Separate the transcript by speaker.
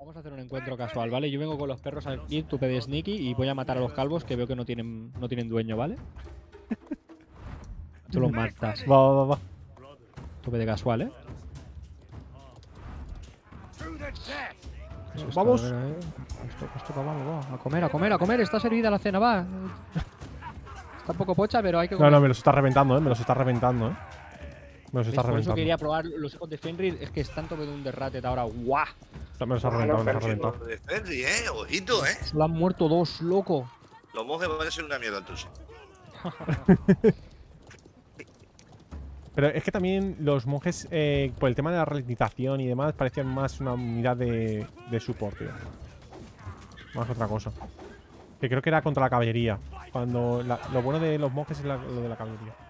Speaker 1: Vamos a hacer un encuentro casual, ¿vale? Yo vengo con los perros aquí, tú pedes sneaky y voy a matar a los calvos que veo que no tienen dueño, ¿vale? Tú los matas.
Speaker 2: Va.
Speaker 1: Tú de casual, ¿eh?
Speaker 2: Vamos.
Speaker 1: Esto, vamos, va. A comer. Está servida la cena, va. Está un poco pocha, pero hay que comer.
Speaker 2: No, me los está reventando, Me los está reventando, Me los está
Speaker 1: Por eso
Speaker 2: reventando.
Speaker 1: quería probar los hijos de Fenrir. Es que están todo de un derrate ahora. ¡Guau!
Speaker 2: Me los ha reventado, me los ha reventado.
Speaker 3: De Fenry, ojito,
Speaker 1: Solo han muerto dos, loco.
Speaker 3: Los monjes van a ser una mierda entonces.
Speaker 2: Pero es que también los monjes, por el tema de la ralentización y demás, parecían más una unidad de support, tío. Más que otra cosa. Que creo que era contra la caballería. Cuando lo bueno de los monjes es lo de la caballería.